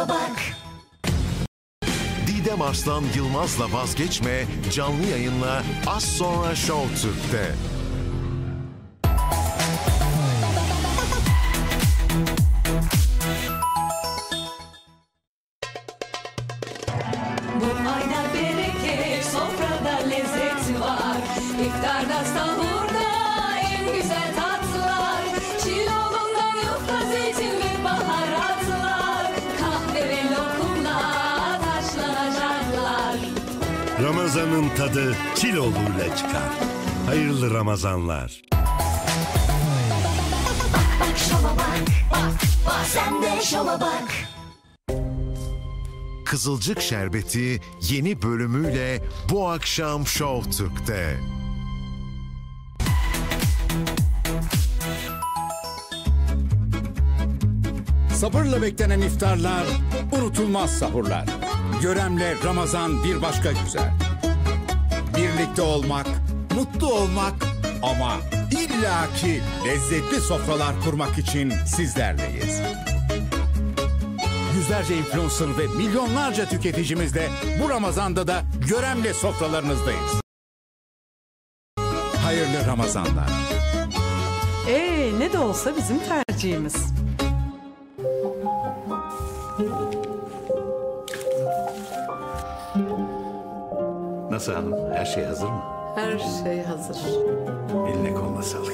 şova bak. Didem Arslan Yılmaz'la Vazgeçme canlı yayınla az sonra Show Türk'te. Bu ayda bereket, sofrada lezzet var. İftarda, sahurda en güzel tatlar. Çiğoğlundan yufka, zeytin ve baharatlar. Kahve ve lokumla taşlanacaklar. Ramazan'ın tadı Çiloğlu'yla çıkar. Hayırlı Ramazanlar. Bak şova bak, bak sen de şova bak. Kızılcık Şerbeti yeni bölümüyle bu akşam Show Türk'te. Sabırla beklenen iftarlar, unutulmaz sahurlar. Görem'le Ramazan bir başka güzel. Birlikte olmak, mutlu olmak ama illaki lezzetli sofralar kurmak için sizlerleyiz. Yüzlerce influencer ve milyonlarca tüketicimizle bu Ramazan'da da Görem'le sofralarınızdayız. Hayırlı Ramazanlar. Ne de olsa bizim tercihimiz. Nasıl hanım? Her şey hazır mı? Her şey hazır. Eline koluna sağlık.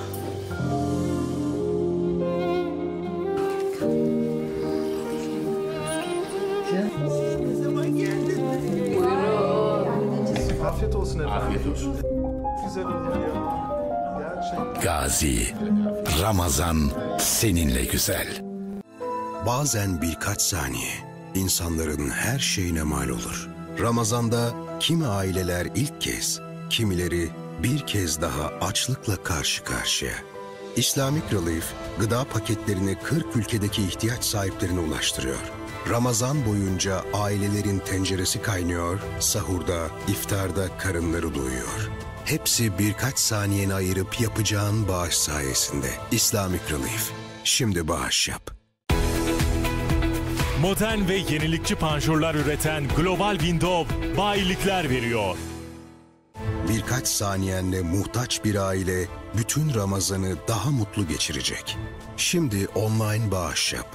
Afiyet olsun efendim. Afiyet olsun. Güzel olur ya. Gerçekten. Gazi, Ramazan seninle güzel. Bazen birkaç saniye insanların her şeyine mal olur. Ramazan'da kimi aileler ilk kez, kimileri bir kez daha açlıkla karşı karşıya. Islamic Relief, gıda paketlerini 40 ülkedeki ihtiyaç sahiplerine ulaştırıyor. Ramazan boyunca ailelerin tenceresi kaynıyor, sahurda, iftarda karınları doyuyor. Hepsi birkaç saniyeni ayırıp yapacağın bağış sayesinde. Islamic Relief, şimdi bağış yap. Modern ve yenilikçi panjurlar üreten Global Window bayilikler veriyor. Birkaç saniyenle muhtaç bir aile bütün Ramazan'ı daha mutlu geçirecek. Şimdi online bağış yap.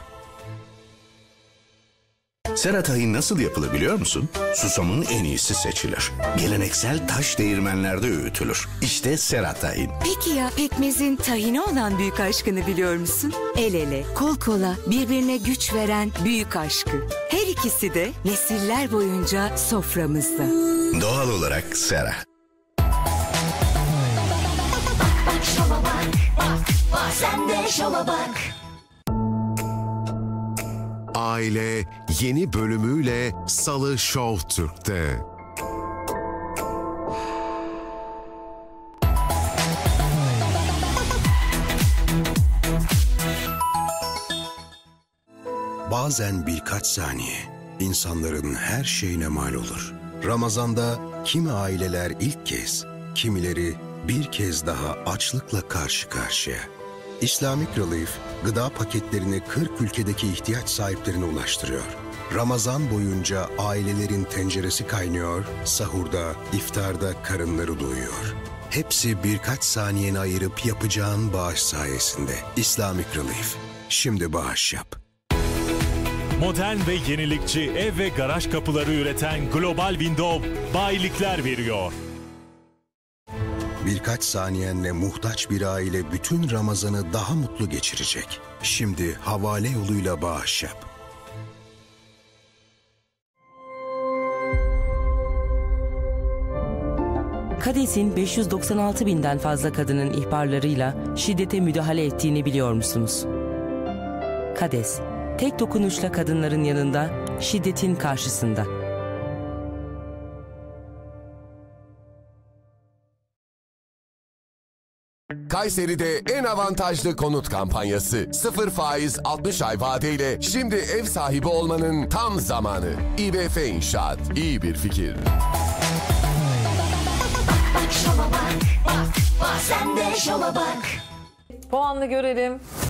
Sera tahin nasıl yapılır biliyor musun? Susamın en iyisi seçilir. Geleneksel taş değirmenlerde öğütülür. İşte sera tahin. Peki ya pekmezin tahine olan büyük aşkını biliyor musun? El ele, kol kola, birbirine güç veren büyük aşkı. Her ikisi de nesiller boyunca soframızda. Doğal olarak sera. Bak şova bak, bak sen de şova bak. Aile yeni bölümüyle Salı Show Türk'te. Bazen birkaç saniye insanların her şeyine mal olur. Ramazan'da kimi aileler ilk kez, kimileri bir kez daha açlıkla karşı karşıya. Islamic Relief, gıda paketlerini 40 ülkedeki ihtiyaç sahiplerine ulaştırıyor. Ramazan boyunca ailelerin tenceresi kaynıyor, sahurda, iftarda karınları doyuyor. Hepsi birkaç saniyeni ayırıp yapacağın bağış sayesinde. Islamic Relief, şimdi bağış yap. Modern ve yenilikçi ev ve garaj kapıları üreten Global Window bayilikler veriyor. Birkaç saniyenle muhtaç bir aile bütün Ramazan'ı daha mutlu geçirecek. Şimdi havale yoluyla bağış yap. KADES'in 596 binden fazla kadının ihbarlarıyla şiddete müdahale ettiğini biliyor musunuz? KADES, tek dokunuşla kadınların yanında, şiddetin karşısında. Kayseri'de en avantajlı konut kampanyası. 0 faiz 60 ay vadeyle şimdi ev sahibi olmanın tam zamanı. İBF İnşaat. İyi bir fikir. Bak şova bak, bak sen de şova bak. Puanını görelim.